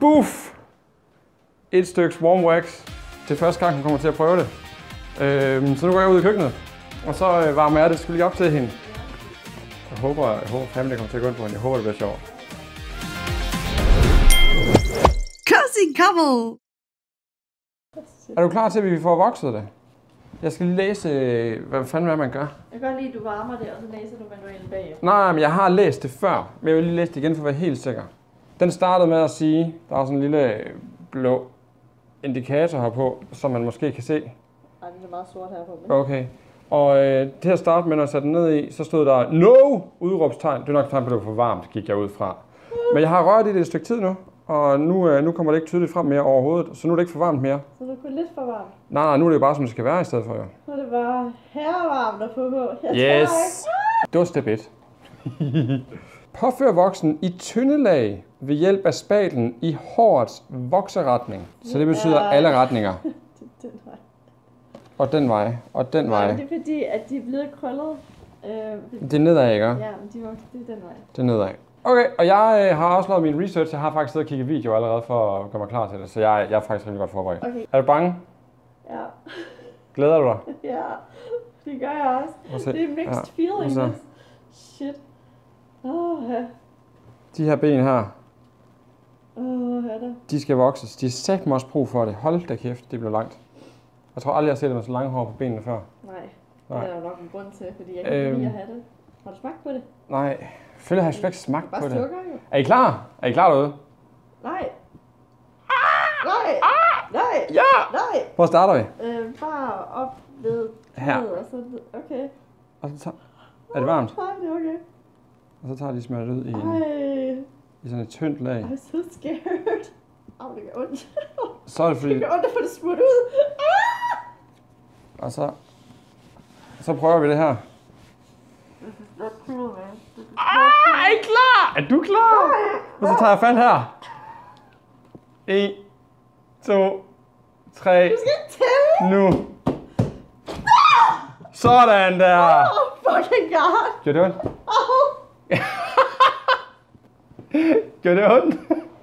Buff! Et stykke warm wax. Det er første gang, hun kommer til at prøve det. Så nu går jeg ud i køkkenet. Og så varmer jeg det skulle lige op til hende. Jeg håber fandme, det kommer til at gå ind på hende. Jeg håber, det bliver sjovt. Cozy couple! Er du klar til, at vi får vokset det? Jeg skal lige læse, hvad fanden man gør. Jeg kan godt lide, at du varmer det, og så læser du manualen bagefter. Nej, men jeg har læst det før. Men jeg vil lige læse det igen for at være helt sikker. Den startede med at sige, der er sådan en lille blå indikator her på, som man måske kan se. Ej, den er meget sort her på. Men... Okay. Og til at starte med, når jeg satte den ned i, så stod der NO! Udråbstegn. Det er nok et tegn på, at det var for varmt, gik jeg ud fra. Men jeg har rørt i det et stykke tid nu, og nu kommer det ikke tydeligt frem mere overhovedet, så nu er det ikke for varmt mere. Så det er kun lidt for varmt? Nej, nu er det jo bare, som det skal være i stedet for, jo. Så er det bare herrevarmt at få på. Yes! Det var step 1. Påfør voksen i tynde lag ved hjælp af spatlen i hårets vokseretning. Så det betyder alle retninger. Den vej. Og den vej, og den vej. Nej, det er fordi, at de er blevet krøllet. Det er nedad, ikke? Ja, men de vokser, det er den vej. Det er nedad. Okay, og jeg har også lavet min research. Jeg har faktisk siddet og kigget video allerede for at gøre mig klar til det. Så jeg er faktisk rigtig godt forberedt. Okay. Er du bange? Ja. Glæder du dig? Ja, det gør jeg også. Det er mixed feelings. Shit. Ja. De her ben her, der. de skal vokses. De er satme også brug for det. Hold da kæft, det bliver langt. Jeg tror aldrig, jeg har set dem med så lange hår på benene før. Nej, det er jo nok en grund til, fordi jeg kan lide at have det. Har du smagt på det? Nej, føler jeg har slet ikke smagt på det. Bare sukker, jo. Er I klar? Er I klar derude? Nej. Nej. Nej. Ja! Nej. Hvor starter vi? Bare op ved her. Og så, okay. Og så tager... Er det varmt? Nej, det er okay. Og så tager de smørt ud i sådan et tyndt lag. I'm so scared. Det gør ondt. Så er det fordi... Det gør ondt at få det smurt ud. Og så prøver vi det her. Er I klar? Er du klar? Og så tager jeg fat her. 1, 2, 3. Du skal tælle. Nu. Sådan der. Fucking god. Gør det ondt? Gør det ondt?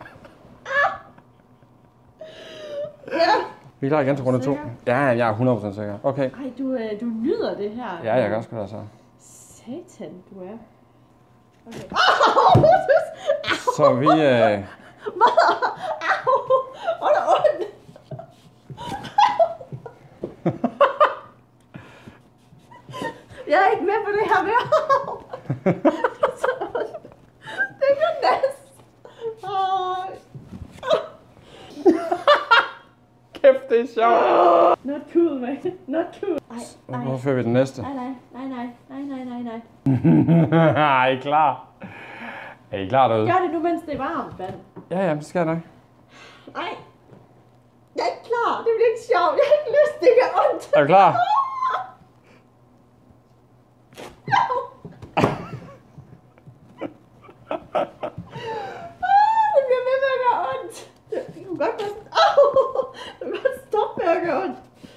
Ja. Vi er klar igen til runde 2. Ja, jeg er 100% sikker. Okay. Ej, du nyder det her. Ja, jeg gør sgu da så. Satan, du er. Okay. Så vi... Au! Hvor er der ondt? Jeg er ikke med på det her mere. Det gør næst. Kæft, det er sjovt. Not cool, man. Not cool. Hvor fører vi den næste? Nej. Er I klar? Er I klar derude? Gør det nu, mens det er varmt, mand. Ja, det skal jeg nok. Nej. Jeg er ikke klar. Det bliver ikke sjovt. Jeg har ikke lyst. Det gør ondt. Er du klar? Det bliver ved med at gøre ondt. Det kunne godt være sådan. Det kunne godt stoppe med at gøre ondt.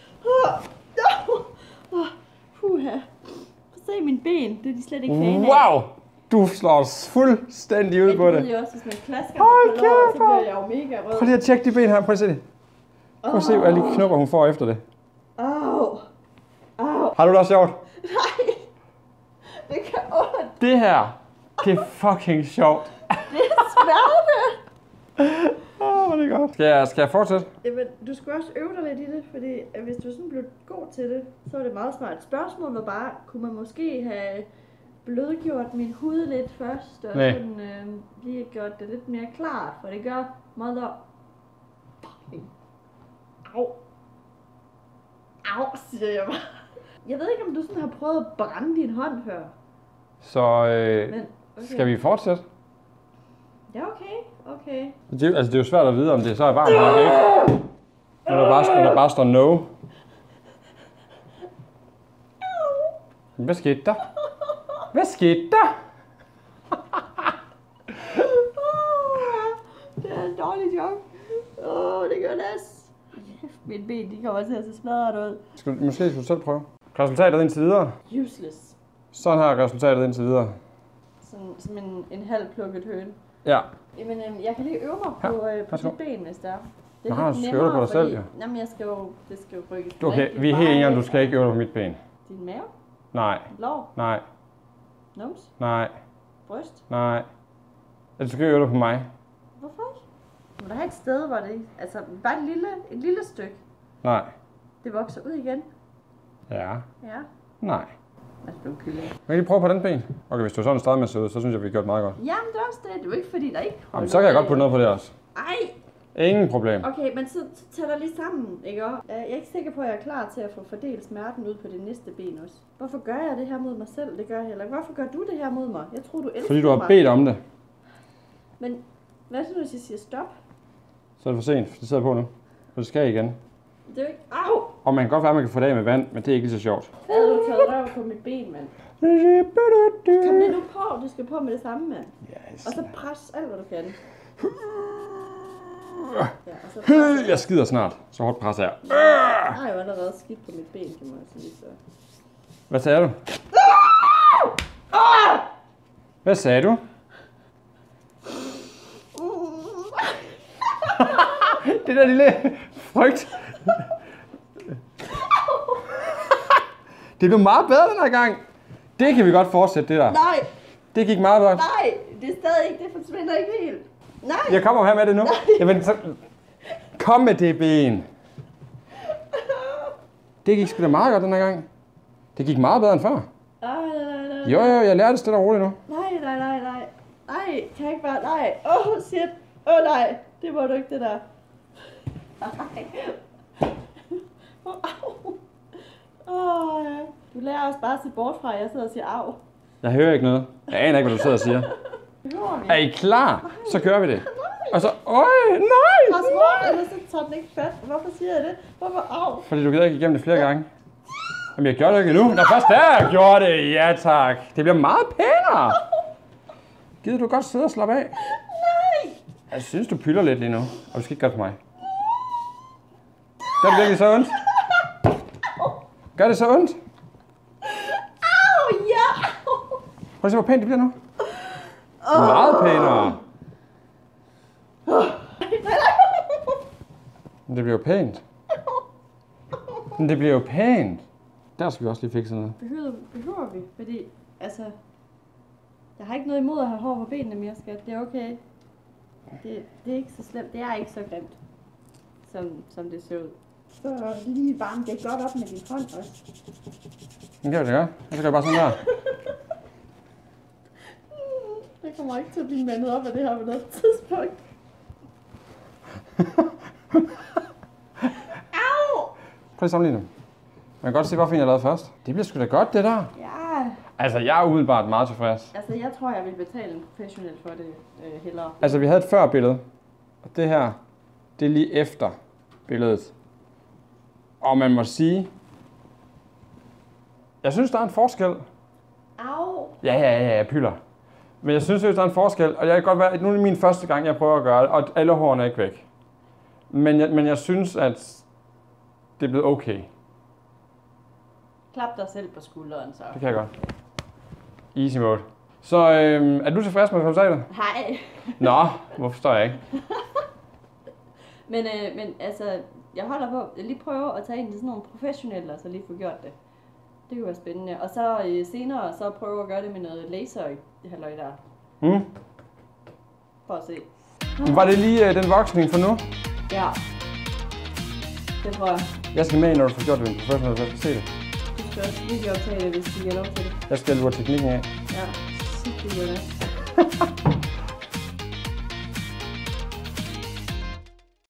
Puha. Prøv at se mine ben. Det er de slet ikke fan af. Wow! Du slår os fuldstændig ud på det. Jeg ved jo også, hvis man klasker mig på låret, så bliver jeg jo mega rød. Prøv lige at tjekke de ben her. Prøv at se det. Prøv at se, hvad alle de knopper hun får efter det. Au. Har du det også sjovt? Nej. Det gør ondt. Det her, det er fucking sjovt. Det er smerte. Det er godt. Skal jeg fortsætte? Jamen, du skulle også øve dig lidt i det, fordi hvis du sådan blev god til det, så var det meget smart. Spørgsmålet var bare, kunne man måske have blødgjort min hud lidt først, og sådan lige gjort det lidt mere klart, for det gør mother fucking au, siger jeg bare. Jeg ved ikke, om du sådan har prøvet at brænde din hånd før. Så Men, okay. skal vi fortsætte? Ja, okay. Det er jo svært at vide, om det så er varmt eller ikke. Når der bare står no. Hvad skete der? Hvad skete der? Det er en dårlig joke. Det gør næs. Mine ben, de kommer til at se smadret ud. Måske skulle du selv prøve. Resultatet indtil videre. Useless. Sådan her er resultatet indtil videre. Som en halv plukket høne. Ja. Jamen, jeg kan lige øve mig på dit ben, hvis det er. Det er Nå, du skal øve dig på dig selv, jo. Jamen, det skal jo rykkes. Okay, vi er helt enige om, du skal ikke øve dig på mit ben. Din mave? Nej. Lår? Nej. Nums? Nej. Bryst? Nej. Du skal øve dig på mig. Hvorfor ikke? Må der have et sted, hvor det... Altså, bare et lille stykke. Nej. Det vokser ud igen. Ja. Ja. Nej. Altså, du er kylling. Jeg kan lige prøve på den ben. Okay, hvis du er sådan stadig med at se ud, så synes jeg, vi har gjort meget godt. Jamen, det er også det. Det er jo ikke, fordi der ikke... Jamen, så kan jeg godt putte noget på det også. Ej! Ingen problem. Okay, men så tag dig lige sammen, ikke? Jeg er ikke sikker på, at jeg er klar til at få fordelt smerten ud på det næste ben også. Hvorfor gør jeg det her mod mig selv? Det gør jeg heller ikke. Hvorfor gør du det her mod mig? Jeg tror, du elsker mig. Fordi du har bedt om det. Men hvad så, hvis jeg siger stop? Så er det for sent, for det sidder på nu. Så det skal igen. Det er jo ikke... Au! Og man kan godt være, at man kan få det af med vand, men det er ikke lige så sjovt. Havde du taget røv på mit ben, mand? Kom lige nu på. Du skal på med det samme, mand. Yes. Og så pres alt, hvad du kan. Ja, og så Jeg skider snart. Så hårdt presser jeg. Jeg har jo allerede skidt på mit ben, kan man sige så. Hvad sagde du? Hvad sagde du? Det der lille frygt. Det blev meget bedre den her gang. Det kan vi godt fortsætte, det der. Nej, Det gik meget bedre. nej, det er stadig ikke, det forsvinder ikke helt. Nej. Jeg kommer her med det nu. Jamen, så... Kom med det ben. Det gik sgu da meget godt den her gang. Det gik meget bedre end før. Nej. Jo, jeg lærer det stille og roligt nu. Nej, kan jeg ikke bare, nej. Shit. Nej, det må du ikke, det der. Nej. Ja. Du lærer også bare at se bort fra, at jeg sidder og siger au. Jeg hører ikke noget. Jeg aner ikke, hvad du sidder og siger. Er I klar? Så kører vi det. Og så, nej! Pas på, ellers så tager den ikke fat. Hvorfor siger jeg det? Hvorfor au? Fordi du gider ikke igennem det flere gange. Jamen, jeg gjorde det ikke endnu. Når først der jeg gjorde det, ja tak. Det bliver meget pænere. Gider du godt sidde og slappe af? Nej! Jeg synes, du pylder lidt lige nu, og du skal ikke gøre det for mig. Gør det virkelig så ondt? Gør det så ondt? Au, ja! Prøv at se, hvor pænt det bliver nu. Meget pænere. Men det bliver jo pænt. Men det bliver jo pænt. Der skal vi også lige fikse noget. Behøver vi? Fordi, altså... Jeg har ikke noget imod at have hår på benene mere, skat. Det er okay. Det er ikke så slemt. Det er ikke så grimt, som det ser ud. Så lige varme det godt op med din hånd også. Det kan vi da gøre. Så gør jeg bare sådan der. Det kommer ikke til at blive mandet op af det her på noget tidspunkt. Au! Prøv at sammenligne dem. Man kan godt se, hvorfor jeg lavede først. Det bliver sgu da godt, det der. Ja. Altså, jeg er umiddelbart meget tilfreds. Altså, jeg tror, jeg vil betale en professionel for det hellere. Altså, vi havde et før billede. Og det her, det er lige efter billedet. Og man må sige... Jeg synes, der er en forskel. Au! Ja, jeg pyller. Men jeg synes, der er en forskel. Og jeg kan godt være... Nu er det min første gang, jeg prøver at gøre det. Og alle hårene er ikke væk. Men jeg synes, at det er blevet okay. Klap dig selv på skulderen, så. Det kan jeg godt. Easy mode. Så er du tilfreds med resultatet? Hej. Nå, hvorfor står jeg ikke? Men altså, jeg holder på at lige prøve at tage ind til sådan nogle professionelle, og så lige få gjort det. Det kunne være spændende. Og så senere, så prøve at gøre det med noget laser i halløj der. For at se. Var det lige den voksning for nu? Ja. Det tror jeg. Jeg skal med, når du får gjort det med en professionel, så jeg skal se det. Du skal også videooptage det, hvis du giver lov til det. Jeg skal lure teknikken af. Ja, sygt det.